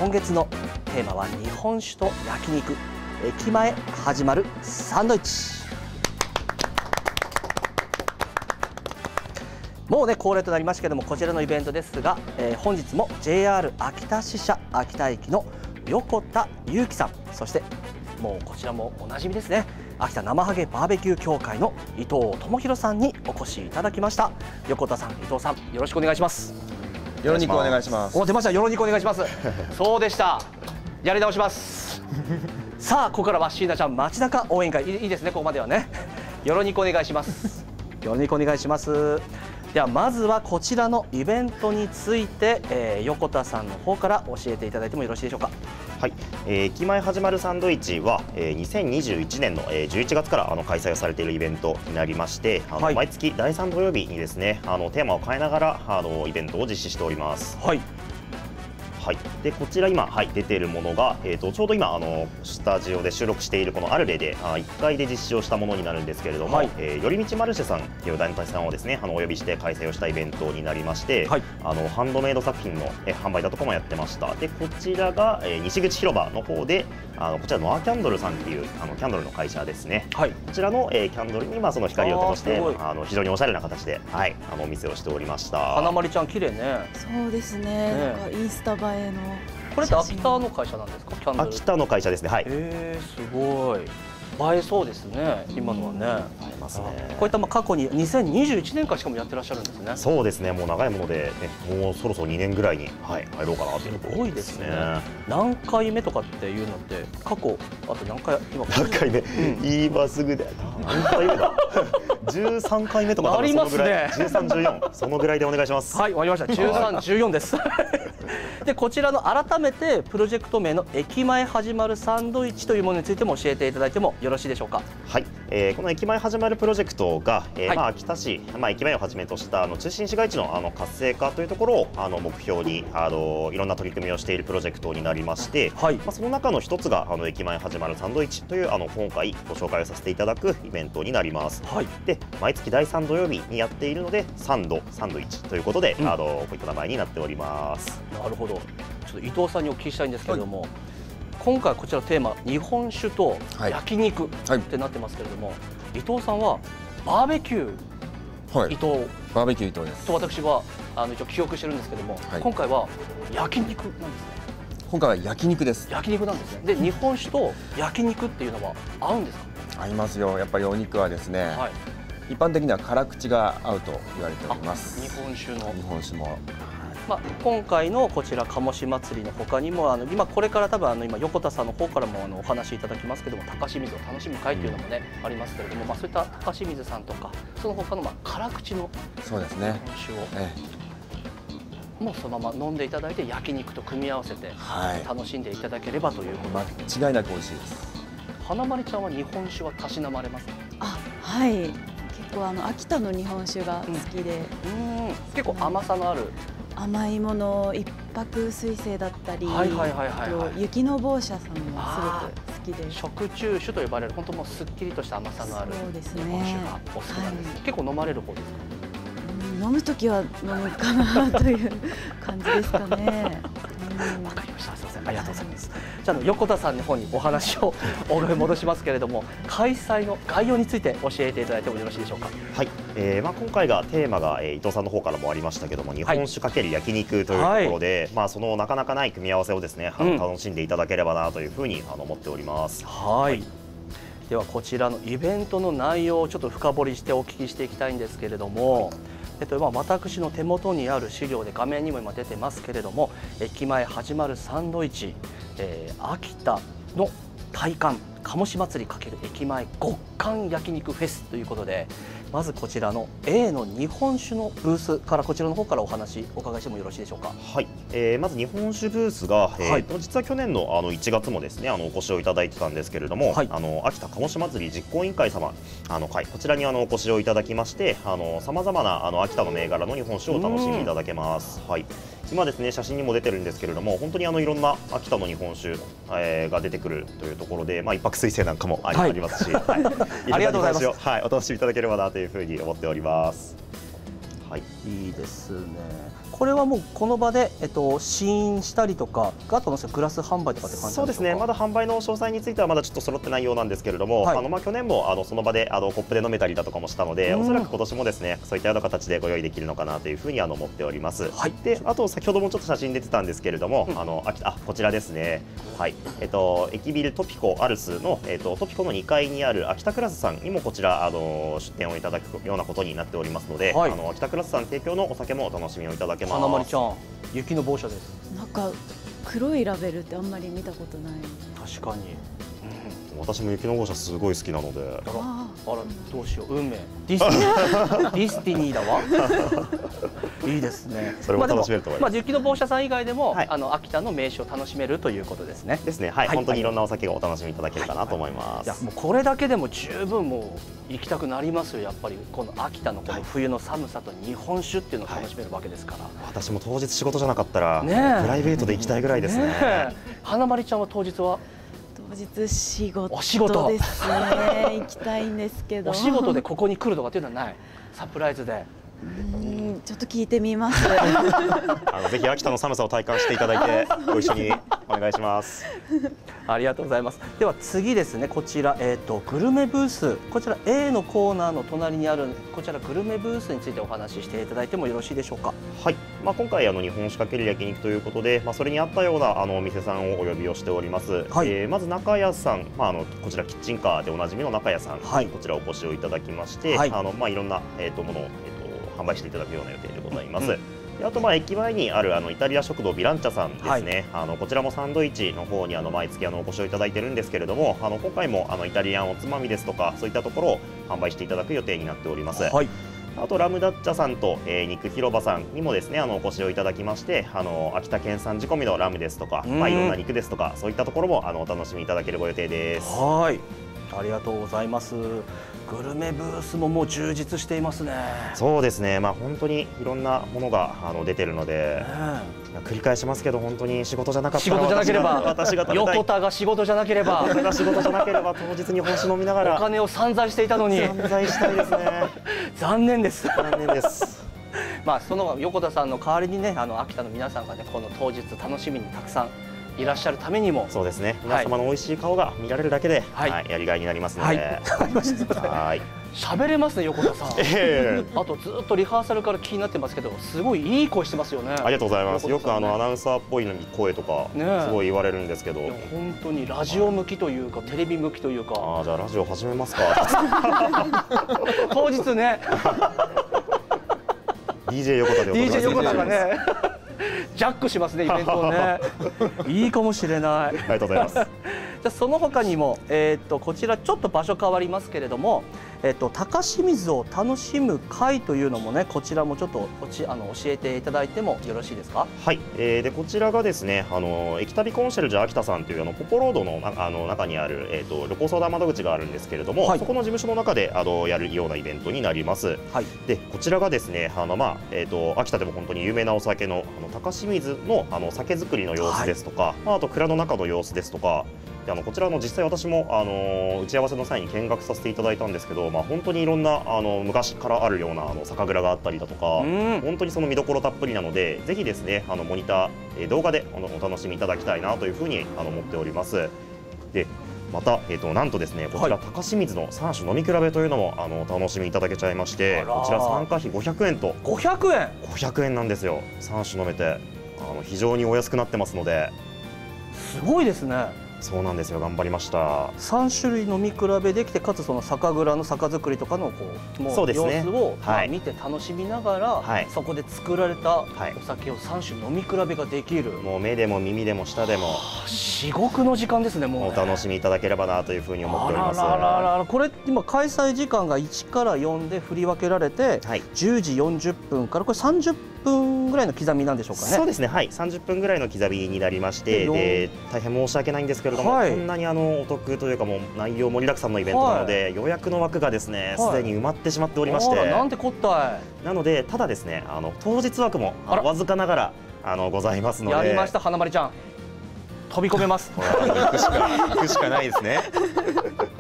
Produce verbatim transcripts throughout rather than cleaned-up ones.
今月のテーマは日本酒と焼肉、駅前始まるサンドイッチ。もうね恒例となりましたけども、こちらのイベントですが、えー、本日も ジェイアール 秋田支社秋田駅の横田裕樹さん、そしてもうこちらもおなじみですね、秋田生ハゲバーベキュー協会の伊藤智弘さんにお越しいただきました。横田さん、伊藤さん、よろしくお願いします。 よろにくお願いします。 お、出ました、よろにくお願いします。そうでした、やり直します。さあ、ここからは椎名ちゃん街中応援会、いいですね、ここまではね。よろにくお願いします。よろにくお願いします。ではまずはこちらのイベントについて、えー、横田さんの方から教えていただいてもよろしいでしょうか。 はい、えー、駅前始まるサンドイッチは、えー、にせんにじゅういちねんの、えー、じゅういちがつからあの開催をされているイベントになりまして、あの、はい、毎月だいさん土曜日にですね、あのテーマを変えながらあのイベントを実施しております。はい。はい、でこちら今、はい、出ているものが、えー、とちょうど今あのスタジオで収録しているこのアルレであいっかいで実施をしたものになるんですけれども、はい、えー、寄り道マルシェさんという団体さんをですねあのお呼びして開催をしたイベントになりまして、はい、あのハンドメイド作品のえ販売だとかもやってました。でこちらが、えー、西口広場の方であのこちらノアキャンドルさんっていうあのキャンドルの会社ですね、はい、こちらの、えー、キャンドルに、まあ、その光を灯してあの非常におしゃれな形で、はい、あのお店をしておりました。 花まりちゃん綺麗ね。 そうですね、ね、なんかインスタ映えの。 これって秋田の会社なんですか？キャンドル。 秋田の会社ですね。はい。 ええ、すごい。映えそうですね。今のはね。 映えますね。 こういったまあ過去ににせんにじゅういちねんからしかもやってらっしゃるんですね。 そうですね。もう長いもので、ね、もうそろそろにねんぐらいに、はい、入ろうかなというところ。 すごいですね。何回目とかっていうのって過去あと何回今何回目？うん、今すぐで何回目だ？じゅうさんかいめとかありますね。 じゅうさん、じゅうよんそのぐらいでお願いします。 はい、終わりました。じゅうさん、じゅうよんです。でこちらの改めてプロジェクト名の駅前始まるサンドイッチというものについても教えていただいてもよろしいでしょうか。 はい、えー、この駅前始まるプロジェクトが、えーはい、まあ秋田市、まあ、駅前をはじめとしたあの中心市街地のあの活性化というところをあの目標にあのいろんな取り組みをしているプロジェクトになりまして、はい、まあ、その中の一つがあの駅前始まるサンドイッチというあの今回ご紹介をさせていただくイベントになります。はい、で毎月だいさん土曜日にやっているのでサンドサンドイッチということで、うん、あのこういった名前になっております。 なるほど。ちょっと伊藤さんにお聞きしたいんですけれども、はい、今回こちらのテーマ日本酒と焼肉ってなってますけれども、はい、伊藤さんはバーベキュー、はい、伊藤バーベキュー伊藤ですと私はあの一応記憶してるんですけども、はい、今回は焼肉なんですね。 今回は焼肉です。 焼肉なんですね。で日本酒と焼肉っていうのは合うんですか？ 合いますよ。やっぱりお肉はですね、はい、一般的には辛口が合うと言われております。 日本酒の日本酒も、 まあ、今回のこちら鴨志祭りの他にもあの今これから多分あの今横田さんの方からもあのお話しいただきますけども、高清水を楽しむ会というのもね、うん、ありますけれども、まあ、そういった高清水さんとかその他のまあ辛口のそうですね日本酒を、ええ、もうそのまま飲んでいただいて焼肉と組み合わせて楽しんでいただければということで、 間違いなく美味しいです。 花まりちゃんは日本酒はたしなまれますか？ あ、はい、結構あの秋田の日本酒が好きで、 うん、うん、結構甘さのある甘いもの、一泊水星だったり、雪の坊舎さんもすごく好きで、 食中酒と呼ばれる本当もうすっきりとした甘さのある日本酒がお好きなんです。はい、結構飲まれる方ですか？ 飲むときは飲むかなという感じですかね。 わかりました。すみません、ありがとうございます。じゃあ横田さんの方にお話を戻しますけれども、開催の概要について教えていただいてもよろしいでしょうか。 はい、えー、まあ今回がテーマが、えー、伊藤さんの方からもありましたけども、日本酒×焼肉というところで、はい、まあそのなかなかない組み合わせをですね、うん、楽しんでいただければなというふうにあの思っております。はい。はい、 ではこちらのイベントの内容をちょっと深掘りしてお聞きしていきたいんですけれども。はい、えっと、まあ私の手元にある資料で画面にも今出てますけれども、駅前始まるサンドイッチ、えー、秋田の体感鴨志祭り×駅前極寒焼肉フェスということで、まずこちらの A の日本酒のブースからこちらの方からお話お伺いしてもよろしいでしょうか。 はい、えー、まず日本酒ブースが、えーとはい、実は去年のあのいちがつもですねあのお越しをいただいてたんですけれども、はい、あの秋田鴨志祭り実行委員会様あの会こちらにあのお越しをいただきまして、さまざまなあの秋田の銘柄の日本酒をお楽しみいただけます。はい、今ですね写真にも出てるんですけれども、本当にあのいろんな秋田の日本酒、えー、が出てくるというところで、まあ、一泊水星なんかもあり、はい、ありますし、はい、 ありがとうございます。 はい、お楽しみいただければなというふうに思っております。はい。 いいですね。これはもうこの場で、えっと、試飲したりとか、あとのグラス販売とかって感じなんでしょうか。 そうですね、まだ販売の詳細についてはまだちょっと揃ってないようなんですけれども、はい、あのまあ去年もあのその場であのコップで飲めたりだとかもしたので、うん、おそらく今年もですねそういったような形でご用意できるのかなというふうにあの思っております。はい、であと先ほどもちょっと写真出てたんですけれども、うん、あのああこちらですね、はいえっと、駅ビルトピコアルスの、えっと、トピコのにかいにある秋田クラスさんにもこちらあの出店をいただくようなことになっておりますので、はい、あの秋田クラスさん提供のお酒もお楽しみをいただけます。 花丸ちゃん、雪の棒車です。 なんか黒いラベルってあんまり見たことない。 確かに、 うん、私も雪の号車すごい好きなので、 あら、あらどうしよう、運命ディスティニーディスティニーだわいいですね。 それも楽しめると思います。 まあ雪の棒車さん以外でも、はい、あの秋田の名所を楽しめるということですね。 ですね、はい、はい、本当にいろんなお酒がお楽しみいただけるかなと思います。 いやもうこれだけでも十分もう行きたくなりますよ。やっぱりこの秋田のこの冬の寒さと日本酒っていうのを楽しめるわけですから。はい、 私も当日仕事じゃなかったら、ね、プライベートで行きたいぐらいですね。ね花丸ちゃんは当日は当日仕事お仕事ですね。行きたいんですけど。 お仕事でここに来るとかっていうのはない。サプライズで。 うんちょっと聞いてみます。 あのぜひ秋田の寒さを体感していただいてご一緒にお願いします。 ありがとうございます。では次ですね、こちらえっとグルメブース、こちら エー のコーナーの隣にあるこちらグルメブースについてお話ししていただいてもよろしいでしょうか。 はい。まあ今回あの日本酒かける焼肉ということで、まあそれに合ったようなあのお店さんをお呼びをしております。はい、えー、まず中屋さん、まああのこちらキッチンカーでおなじみの中屋さんに、はい、こちらお越しをいただきまして、はい、あのまあいろんなえっとものをえっと販売していただくような予定でございます。うんうん、であとまあ駅前にあるあのイタリア食堂ビランチャさんですね、はい、あのこちらもサンドイッチの方にあの毎月あのお越しをいただいてるんですけれども、あの今回もあのイタリアンおつまみですとかそういったところを販売していただく予定になっております。はい、あとラムダッチャさんと、えー、肉広場さんにもですねあのお越しをいただきまして、あの秋田県産仕込みのラムですとか、まあ、いろんな肉ですとかそういったところもあのお楽しみいただけるご予定です。 はい、ありがとうございます。グルメブースももう充実していますね。 そうですね、まあ本当にいろんなものがあの出てるので、ね、繰り返しますけど本当に仕事じゃなかったら仕事じゃなければ私が横田が仕事じゃなければ横田が仕事じゃなければ当日に本酒飲みながらお金を散財していたのに散財したいですね。 残念です。 残念です。 まあその横田さんの代わりにね、あの秋田の皆さんがねこの当日楽しみにたくさんいらっしゃるためにも、 そうですね、皆様の美味しい顔が見られるだけで、はいはい、やりがいになりますので、 はい、喋れますね横田さん。えー、あとずっとリハーサルから気になってますけど、すごいいい声してますよね。 ありがとうございます。ね、よくあのアナウンサーっぽいのに声とかすごい言われるんですけど、 ね、本当にラジオ向きというか、はい、テレビ向きというか。 ああ、じゃあラジオ始めますか。 当日ね。 ディージェー 横田でおディージェー 横田がね。ジャックしますね、イベントをね。いいかもしれない。ありがとうございます。 じゃあその他にも、えっとこちらちょっと場所変わりますけれども、えっと高清水を楽しむ会というのもね、こちらもちょっとおちあの教えていただいてもよろしいですか。 はい。えー、でこちらがですね、あの駅旅コンシェルジュ秋田さんというあのポポロードのあの中にあるえっ、ー、と旅行相談窓口があるんですけれども、はい、そこの事務所の中であのやるようなイベントになります。はい。でこちらがですね、あのまあえっ、ー、と秋田でも本当に有名なお酒のあの高清水のあの酒造りの様子ですとか、はい、まあ、あと蔵の中の様子ですとか。であのこちらの実際私もあの打ち合わせの際に見学させていただいたんですけど、まあ、本当にいろんなあの昔からあるようなあの酒蔵があったりだとか、本当にその見どころたっぷりなので、ぜひですねあのモニター、えー、動画であのお楽しみいただきたいなというふうにあの思っております。でまた、えー、となんとですねこちら、はい、高清水のさん種飲み比べというのもあのお楽しみいただけちゃいまして、こちら参加費ごひゃくえんとごひゃくえんごひゃくえんなんですよ。さん種飲めてあの非常にお安くなってますので、 すごいですね。 そうなんですよ、頑張りました。 さん種類飲み比べできて、かつその酒蔵の酒造りとかのこうもう様子をまあ見て楽しみながら、はい、そこで作られたお酒をさん種飲み比べができる、 もう目でも耳でも舌でも至極の時間ですね。もうね、 お楽しみいただければなというふうに思っております。 あらららら、これ今開催時間がいちからよんで振り分けられて、はい、じゅうじよんじゅっぷんからこれさんじゅっぷんぐらいの刻みなんでしょうかね。 そうですね、はい、さんじゅっぷんぐらいの刻みになりまして、で大変申し訳ないんですけれども、はい、こんなにあのお得というかもう内容盛りだくさんのイベントなので、はい、予約の枠がですねすで、はい、に埋まってしまっておりまして、 なんてこったい。 なのでただですね、あの当日枠もわずかながらあのございますので、 やりました花丸ちゃん、飛び込めます。 行くしか行くしかないですね。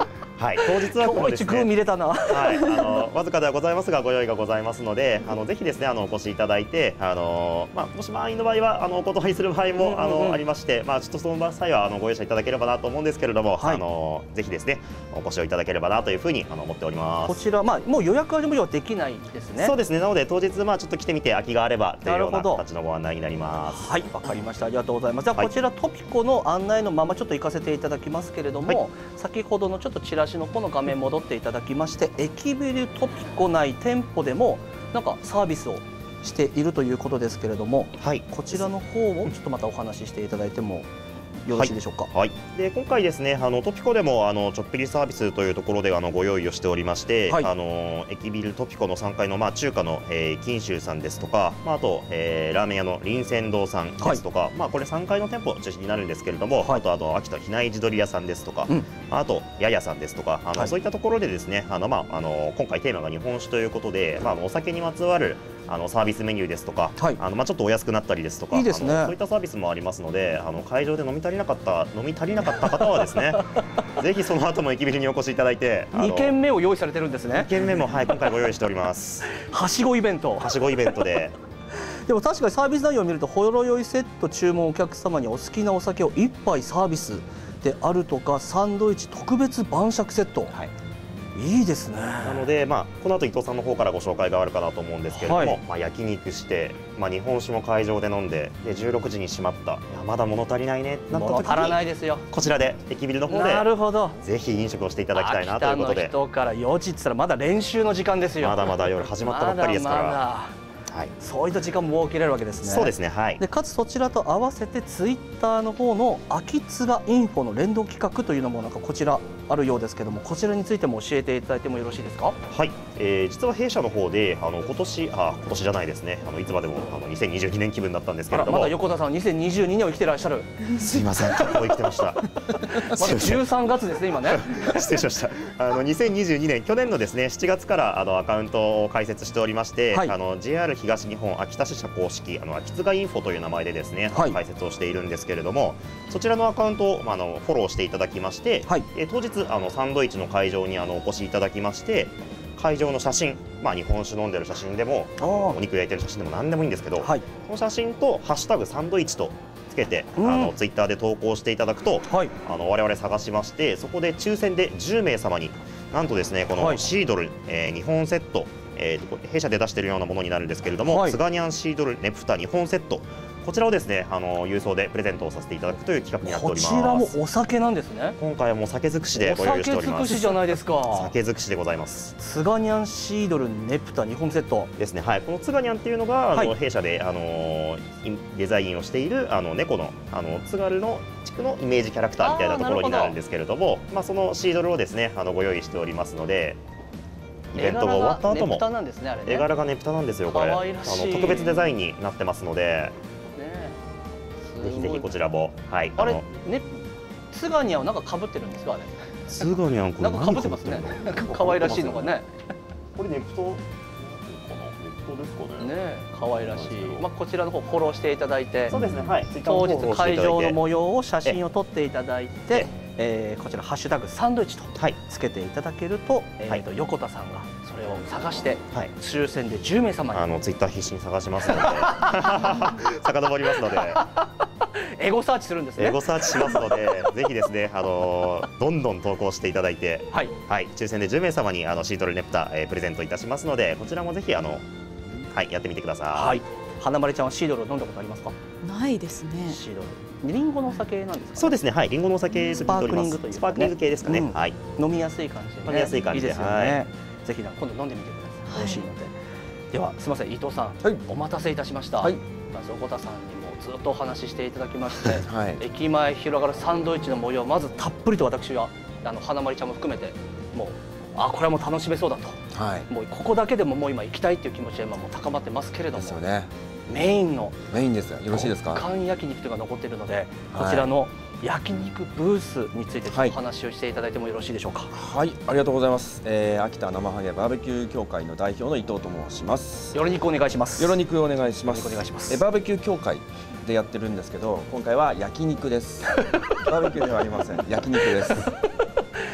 はい、当日はこのですね、 今日一グー見れたな。 はい、あのわずかではございますがご用意がございますので、あのぜひですねあのお越しいただいて、あのまあもし満員の場合はあのお断りする場合も、うんうんうん、あのありまして、まあちょっとその際はあのご容赦いただければなと思うんですけれども、はい、あのぜひですねお越しをいただければなというふうにあの思っております。 こちらまあもう予約はもうできないですね。 そうですね。なので当日まあちょっと来てみて空きがあればというような形のご案内になります。 はい、わかりました。ありがとうございます。じゃあこちら、はい、トピコの案内のままちょっと行かせていただきますけれども、はい、先ほどのちょっとチラシの方の画面戻っていただきまして、駅ビルトピコ内店舗でもなんかサービスをしているということですけれども、はい、こちらの方をちょっとまたお話ししていただいてもよろしいでしょうか。 はいはい、で今回ですねあのトピコでもあのちょっぴりサービスというところであのご用意をしておりまして、はい、あの駅ビルトピコのさんがいのまあ中華の、えー、金秋さんですとか、まあ、あと、えー、ラーメン屋の林泉堂さんですとか、はい、まあこれさんがいの店舗中心になるんですけれども、はい、あとあと秋田比内地鶏屋さんですとか、うん、あとややさんですとか、あの、はい、そういったところでですねあの、まあ、あの今回テーマが日本酒ということで、まあ、お酒にまつわるあのサービスメニューですとか、はい、あのまあちょっとお安くなったりですとか、 いいですね、 そういったサービスもありますので、あの会場で飲み足りなかった飲み足りなかった方はですねぜひその後も駅ビルにお越しいただいて、 にけんめを用意されてるんですね。 にけんめも、はい、今回ご用意しております。 はしごイベント。 はしごイベントで。 でも確かにサービス内容を見ると、ほろ酔いセット注文お客様にお好きなお酒をいっぱいサービスであるとか、サンドイッチ特別晩酌セット、はい、いいですね。 なので、まあ、この後伊藤さんの方からご紹介があるかなと思うんですけれども、はい、まあ、焼肉して、まあ、日本酒も会場で飲んで、でじゅうろくじに閉まった、いやまだ物足りないねなった時に、 物足らないですよ、 こちらで駅ビルの方でなるほどぜひ飲食をしていただきたいなということで。 秋田の人からよじって言ったらまだ練習の時間ですよ。 まだまだ夜始まったばっかりですから。まだまだはい、そういった時間も設けられるわけですね。 そうですね、はい、 でかつそちらと合わせてツイッターの方の秋津賀インフォの連動企画というのもなんかこちらあるようですけども、こちらについても教えていただいてもよろしいですか。 はい、えー、実は弊社の方であの今年あ今年じゃないですね、あのいつまでもあのにせんにじゅうにねん気分だったんですけれども、 まだ横田さんはにせんにじゅうにねんを生きてらっしゃる。 すいません、結構生きてましたまだじゅうさんがつですね今ね失礼しました。あのにせんにじゅうにねん去年のですねしちがつからあのアカウントを開設しておりまして、はい、あの ジェイアール 東日本秋田支社公式あの秋津賀インフォという名前でですね、はい、開設をしているんですけれども、そちらのアカウントを、まあ、あのフォローしていただきまして、はい、え当日あのサンドイッチの会場にあのお越しいただきまして、会場の写真、まあ、日本酒飲んでる写真でもお肉焼いてる写真でも何でもいいんですけど、はい、その写真と「ハッシュタグサンドイッチ」とつけて、うん、あのツイッターで投稿していただくと、はい、あの我々探しまして、そこで抽選でじゅうめいさまになんとですねこのシードル、はい、えー、日本セット、えー、弊社で出しているようなものになるんですけれども、はい、ツガニャンシードルネプタ日本セット、こちらをですねあの郵送でプレゼントをさせていただくという企画になっております。 こちらもお酒なんですね。 今回はもう酒尽くしでご用意しております。 お酒尽くしじゃないですか。 酒尽くしでございます。 ツガニャンシードルネプタ日本セットですね。はい、このツガニャンっていうのが、はい、あの弊社であのデザインをしているあの猫のあの津軽の地区のイメージキャラクターみたいなところになるんですけれども、まあそのシードルをですねあのご用意しておりますので。イベントが終わった後も絵柄がねぷたなんですよ。これあの特別デザインになってますので、ぜひぜひこちらも、はい、 あれね、ツガニャンはなんか被ってるんですかあれ。 ツガニャンこれなんか被ってますね。可愛らしいのがね。 これネプトネプトですかね。 ね、可愛らしい。まあこちらの方フォローしていただいて、 そうですね、はい。 当日会場の模様を写真を撮っていただいて、えー、こちらハッシュタグサンドイッチとつけていただけると、はい、えーと横田さんがそれを探して、はい、抽選でじゅうめいさまに、 あのツイッター必死に探しますので遡りますのでエゴサーチするんですね。 エゴサーチしますのでぜひですねあのどんどん投稿していただいて、はい、はい、抽選でじゅうめいさまにあのシードルネプタ、えー、プレゼントいたしますので、こちらもぜひあのはいやってみてください。はい、 花丸ちゃんはシードルを飲んだことありますか。 ないですね。 シードルリンゴのお酒なんですか。 そうですね、はい、リンゴのお酒スパークリングというスパークリング系ですかね。はい、 飲みやすい感じで、 飲みやすい感じで、 いいですよね。ぜひ今度飲んでみてください。美味しいので。ではすみません伊藤さん、お待たせいたしました。まず横田さんにもずっとお話ししていただきまして、駅前広がるサンドイッチの模様、まずたっぷりと私はあの花丸ちゃんも含めてもうあこれはもう楽しめそうだと、もうここだけでももう今行きたいっていう気持ちは今もう高まってますけれども。ですよね。メインのメインですよ。よろしいですか。 極寒焼肉というのが残っているので、こちらの焼肉ブースについてお話をしていただいてもよろしいでしょうか。 はい、ありがとうございます。えー、秋田生ハゲバーベキュー協会の代表の伊藤と申します。 よろにくお願いします。 よろにくお願いします。 お願いします。 えバーベキュー協会でやってるんですけど、今回は焼肉です。バーベキューではありません。焼肉です。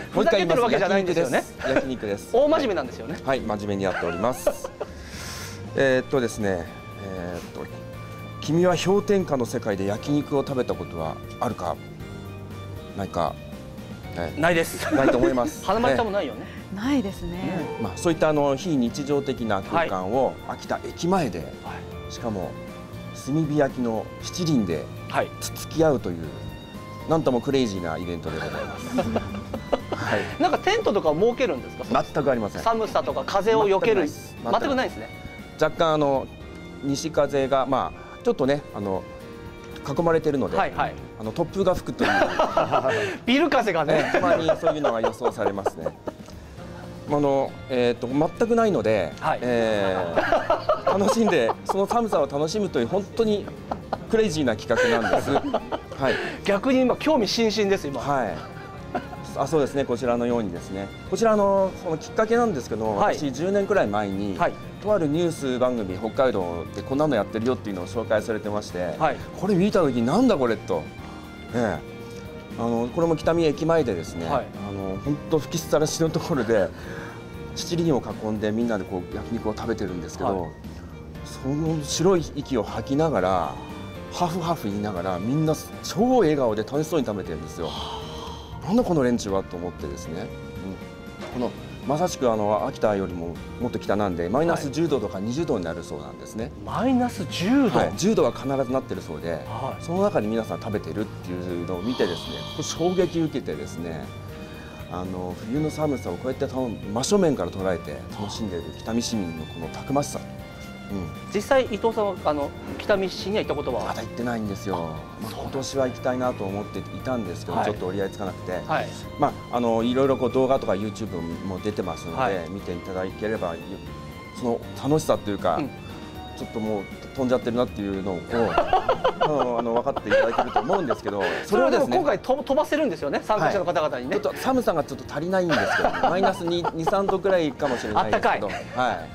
ふざけてるわけじゃないんですよね。 焼肉です。 大真面目なんですよね。 はい、真面目にやっております。えっとですね、えっと君は氷点下の世界で焼肉を食べたことはあるかないか、 ね、ないです。 ないと思います。 花丸さんもないよね。 ないですね。 まあそういったあの非日常的な空間を秋田駅前で、はい、しかも炭火焼きの七輪でつつき合うという、なんともクレイジーなイベントでございます。はい、なんかテントとか設けるんですか？ 全くありません。 寒さとか風を避ける、全くないですね。 若干あの西風がまあちょっとねあの囲まれているので、はいはい、あの突風が吹くというビル風がね、 たまにそういうのが予想されますね。あのえっと全くないので、はい、えー、楽しんでその寒さを楽しむという本当にクレイジーな企画なんです。はい。 逆に今興味津々です今。 はい。あ、そうですね。こちらのようにですね。こちらのそのきっかけなんですけど、はい、私じゅうねんくらい前に、はい、とあるニュース番組北海道でこんなのやってるよっていうのを紹介されてまして、はい、これ見た時になんだこれと、ええ、あのこれも北見駅前でですね、はい、あの本当吹きさらしのところで七輪を囲んでみんなでこう焼肉を食べてるんですけど、はい、その白い息を吐きながらハフハフ言いながらみんな超笑顔で楽しそうに食べてるんですよ。なんだこの連中はと思ってですね、うん、このまさしくあの秋田よりももっと北なんでマイナスじゅうどとかにじゅうどになるそうなんですね。 マイナスじゅうど、 はい、じゅうどは必ずなってるそうで、はい、その中に皆さん食べてるっていうのを見てですね、衝撃受けてですね、あの冬の寒さをこうやって真正面から捉えて楽しんでいる北見市民のこのたくましさ。 うん、実際伊藤さんはあの北見市には行ったことはまだ行ってないんですよ。まあ、今年は行きたいなと思っていたんですけど、はい、ちょっと折り合いつかなくて、はい、まああのいろいろこう動画とか ユーチューブ も出てますので、はい、見ていただければその楽しさというか、うん、ちょっともう飛んじゃってるなっていうのをあの分かっていただけると思うんですけど、 それをですね今回飛ばせるんですよね、参加者の方々にね。 はい、ちょっと寒さがちょっと足りないんですけど、ね、マイナスに、さんどくらいかもしれないですけど、はい。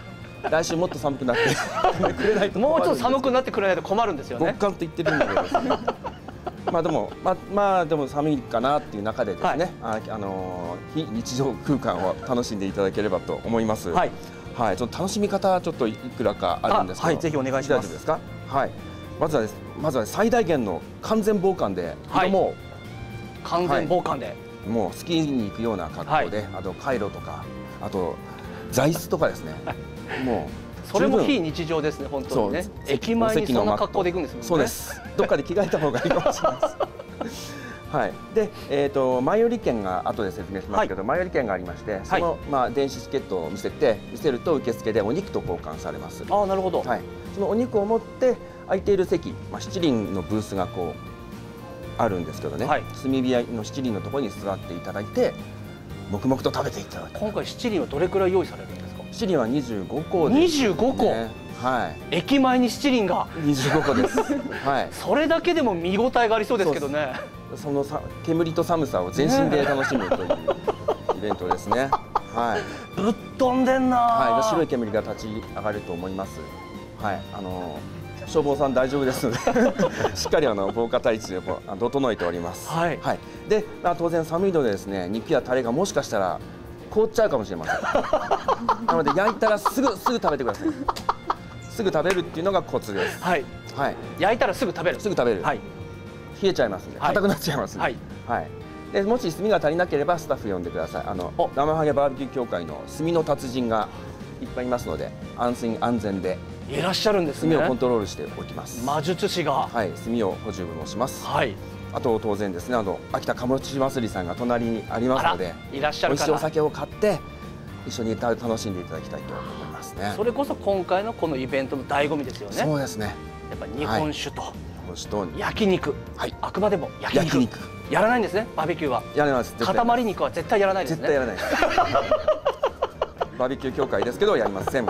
来週もっと寒くなってくれないともうちょっと寒くなってくれないと困るんですよね。 極寒って言ってるんだけどですね。まあでもまあまあでも寒いかなっていう中でですね、はい、ああの非日常空間を楽しんでいただければと思います。はい。はい。ちょっと楽しみ方ちょっといくらかあるんですけど、 はい、ぜひお願いします。 大丈夫ですか？はい。まずはですまずは最大限の完全防寒で挑もう。はい、 完全防寒で、はい、 もうスキーに行くような格好で、はい、あとカイロとかあと座椅子とかですね。もうそれも非日常ですね、本当にね。駅前にそんな格好で行くんですもんね。 そうです。どっかで着替えた方がいいかもしれないです。はい。で、えっと前売り券が後で説明しますけど、前売り券がありまして、そのまあ電子チケットを見せて見せると受付でお肉と交換されます。 ああ、なるほど。 はい。そのお肉を持って空いている席、まあ七輪のブースがこうあるんですけどね。炭火の七輪のところに座っていただいて、黙々と食べていただく。 今回七輪はどれくらい用意されるんですか？ 七輪はにじゅうごこです、 ね。にじゅうごこ。はい。駅前に七輪がにじゅうごこです。はい。 それだけでも見応えがありそうですけどね。 そのさ煙と寒さを全身で楽しむというイベントですね。はい。 ぶっ飛んでんな。 はい。白い煙が立ち上がると思います。はい。あの消防さん大丈夫ですのでしっかりあの防火対策を整えております。はい。はい。で、まあ当然寒いのでですね、肉やタレがもしかしたら凍っちゃうかもしれません。なので焼いたらすぐすぐ食べてください。すぐ食べるっていうのがコツです。はい。はい。 焼いたらすぐ食べる。 すぐ食べる。はい。冷えちゃいますんで、硬くなっちゃいますんで。はい。はい。でもし炭が足りなければスタッフ呼んでください。あの生ハゲバーベキュー協会の炭の達人がいっぱいいますので、安心安全でいらっしゃるんですね。 炭をコントロールしておきます。 魔術師が。 はい。炭を補充もします。はい。あと当然ですね、あの秋田かもち祭りさんが隣にありますので、 いらっしゃるから美味しいお酒を買って一緒に楽しんでいただきたいと思いますね。 それこそ今回のこのイベントの醍醐味ですよね。 そうですね。 やっぱ日本酒と、はい、 日本酒と焼肉、はい、あくまでも焼肉。焼肉やらないんですね、バーベキューは。 やらないです。 塊肉は絶対やらないですね。 絶対やらないです。バーベキュー協会ですけどやりません。はい。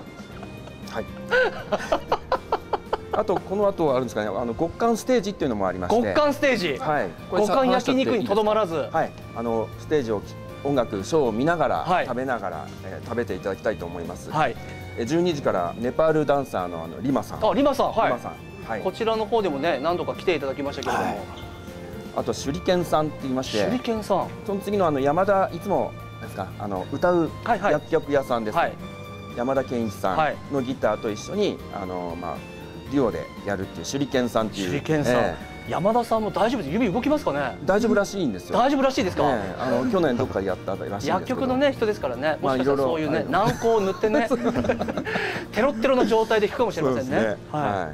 あとこの後あるんですかね、あの極寒ステージっていうのもありまして。 極寒ステージ。はい。極寒焼肉にとどまらず。 はい。あのステージを音楽ショーを見ながら、はい、食べながら、えー、食べていただきたいと思います。はい。じゅうにじからネパールダンサーのあのリマさん。 あ、リマさん。はい。 リマさん。はい。 こちらの方でもね何度か来ていただきましたけれども。はい、 あと手裏剣さんって言いまして、 手裏剣さん、 その次のあの山田いつもですか、あの歌う薬局屋さんです、ね、はい、山田健一さんのギターと一緒に、はい、あのまあデュオでやるっていう手裏剣さんっていう。手裏剣さん、えー、 山田さんも大丈夫です、指動きますかね。 大丈夫らしいんですよ。 大丈夫らしいですか。 えー、あの去年どっかでやったらしいんですけど。 薬局のね人ですからね。もしかしたらそういうね軟膏を塗ってねテロッテロの状態で弾くかもしれませんね。ね、はい。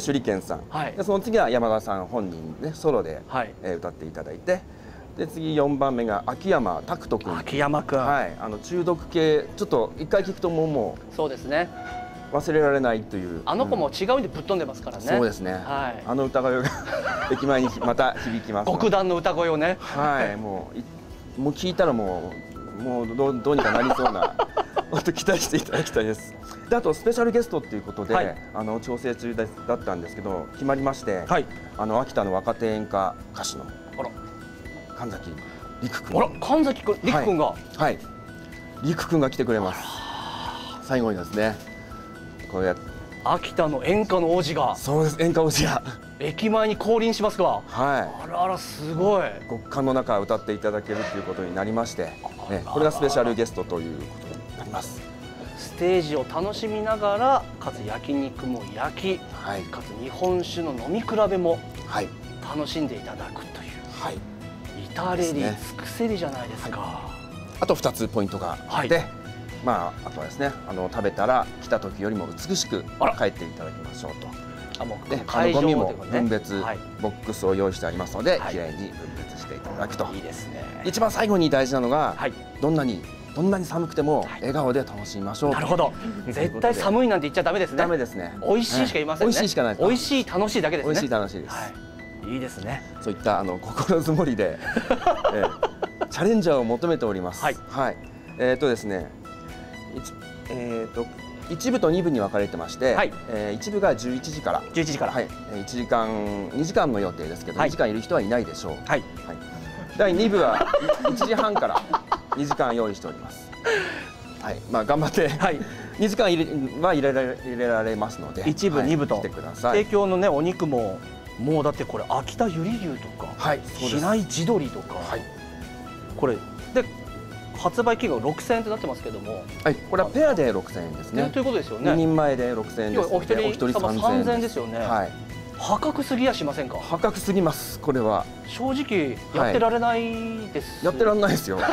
手裏剣さん、はい、でその次は山田さん本人ねソロで、はい、えー、歌っていただいて、で次よんばんめが秋山拓人君。 秋山君、 はい、あの中毒系、ちょっと一回聞くともうもうそうですね、 忘れられないという。 あの子も違うんでぶっ飛んでますからね。 そうですね、はい、あの歌声が駅前にまた響きます。 極段の歌声をね、 はい、もうもう聞いたらもうもうどうどうにかなりそうな本当期待していただきたいです。であとスペシャルゲストっていうことで、はい、あの調整中だったんですけど決まりまして、はい、あの秋田の若手演歌歌手の神崎陸君。 あら、神崎陸君が、はい、 はい、陸君が来てくれます。最後にですね、こうやって秋田の演歌の王子が。 そうです、演歌王子が駅前に降臨しますか。 はい。 あらあら、すごい。 極寒の中歌っていただけるということになりまして、ね、これがスペシャルゲストということになります。 ステージを楽しみながら、かつ焼肉も焼き、はい、かつ日本酒の飲み比べも楽しんでいただくという。はい。至れり尽くせりじゃないですか。はい、 あとふたつポイントがあって、はい、まああとはですね、あの食べたら来た時よりも美しく帰っていただきましょうと。あ、もうで、あのゴミも分別ボックスを用意してありますので、きれいに分別していただくと。いいですね。一番最後に大事なのが、どんなにどんなに寒くても笑顔で楽しみましょう。 なるほど。絶対寒いなんて言っちゃダメですね。 ダメですね。 美味しいしか言いませんね。 美味しいしかない。 美味しい楽しいだけですね。 美味しい楽しいです。 いいですね。 そういったあの心づもりでチャレンジャーを求めております。はい。えっとですね、えっと一部と二部に分かれてまして、はい、えー、一部がじゅういちじから、 じゅういちじから、 はい、いちじかん、にじかんの予定ですけど、はい、にじかんいる人はいないでしょう。はい。はい。だいに部はいちじはんからにじかん用意しております。はい。まあ頑張って、はい、にじかん入れは入れられ入れられますので、 一部、二部と来てください。提供のねお肉ももうだってこれ秋田ゆり牛とか、はい、比内地鶏とか、はい、これで。発売金額ろくせんえんとなってますけども、 はい、これはペアでろくせんえんですね。 ということですよね。 ににんまえでろくせんえんです。 お一人様さんぜんえんですよね。はい。破格すぎやしませんか。 破格すぎます。これは正直やってられないです。 やってられないですよ。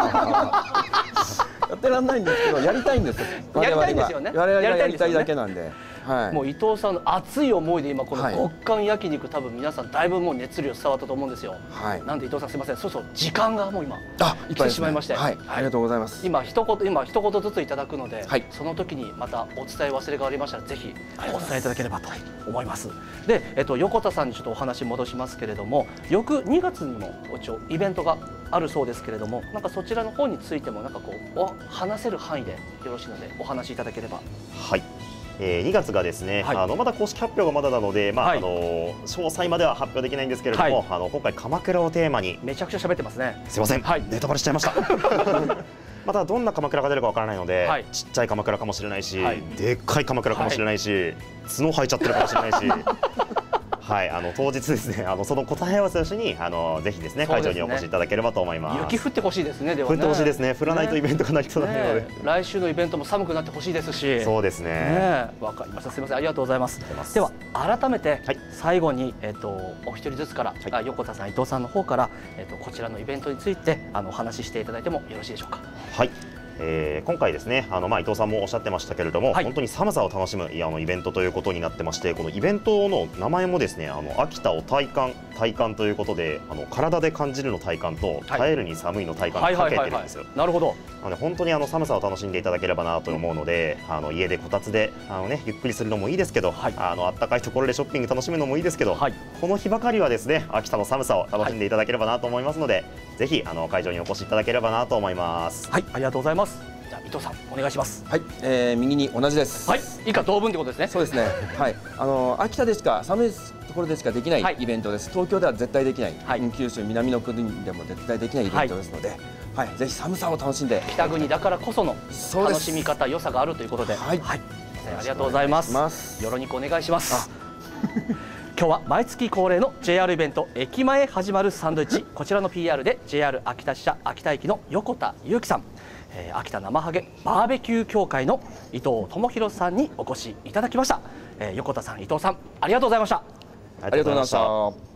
やってられないんですけど、やりたいんです。 やりたいんですよね。 我々がやりたいだけなんで。はい、 もう伊藤さんの熱い思いで今この極寒焼肉、多分皆さんだいぶもう熱量伝わったと思うんですよ。はい。なんで伊藤さんすみません、そうそう時間がもう今来てしまいまして、 はい、ありがとうございます。 今一言今一言ずついただくので、はい、その時にまたお伝え忘れがありましたらぜひお伝えいただければと思います。で、えっと横田さんにちょっとお話戻しますけれども、翌にがつにも一応イベントがあるそうですけれども、なんかそちらの方についてもなんかこうお話せる範囲でよろしいのでお話しいただければ。 はい。えー、にがつがですね、はい、あのまだ公式発表がまだなので、まあ、はい、あの詳細までは発表できないんですけれども、はい、あの今回鎌倉をテーマにめちゃくちゃ喋ってますね。 すいません、はい、ネタバレしちゃいました。またどんな鎌倉が出るかわからないので、はい、ちっちゃい鎌倉かもしれないし、はい、でっかい鎌倉かもしれないし、はい、角生えちゃってるかもしれないし。はい、あの当日ですね、あのその答え合わせをしに、あのぜひですね、会場にお越しいただければと思います。 雪降ってほしいですね。ではね、 降ってほしいですね。降らないとイベントが成り立たないので、 来週のイベントも寒くなってほしいですし。 そうですね。 わかりました。すみません、ありがとうございます。では改めて最後にえっとお一人ずつから、横田さん、伊藤さんの方からえっとこちらのイベントについてあのお話ししていただいてもよろしいでしょうか。 はい。えー、今回ですね、あのまあ伊藤さんもおっしゃってましたけれども、はい、本当に寒さを楽しむいやあのイベントということになってまして、このイベントの名前もですね、あの秋田を体感体感ということで、あの体で感じるの体感と、はい、耐えるに寒いの体感にかけてるんですよ。 なるほど。 なので本当にあの寒さを楽しんでいただければなと思うので、あの家でこたつであのねゆっくりするのもいいですけど、はい、あの暖かいところでショッピング楽しむのもいいですけど、はい、この日ばかりはですね秋田の寒さを楽しんでいただければなと思いますので、はい、ぜひあの会場にお越しいただければなと思います。 はい、ありがとうございます。じゃあ伊藤さんお願いします。 はい、えー、右に同じです。 はい、以下同文ってことですね。 そうですね。はい、あの秋田でしか寒いところでしかできないイベントです。東京では絶対できない、はい、九州南の国でも絶対できないイベントですので、はい、はい、ぜひ寒さを楽しんで。 北国だからこその楽しみ方、良さがあるということで、はい、はい、ありがとうございます。よろにくお願いします。 今日は毎月恒例の ジェイアール イベント駅前始まるサンドイッチ、こちらの ピーアール で ジェイアール 秋田支社秋田駅の横田裕樹さん、えー、秋田生ハゲバーベキュー協会の伊藤智弘さんにお越しいただきました。えー、横田さん、伊藤さん、ありがとうございました。 ありがとうございました。